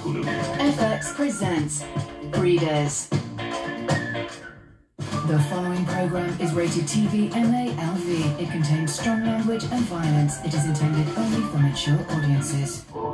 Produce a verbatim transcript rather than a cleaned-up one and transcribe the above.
F X presents Breeders. The following program is rated T V M A L V. It contains strong language and violence. It is intended only for mature audiences.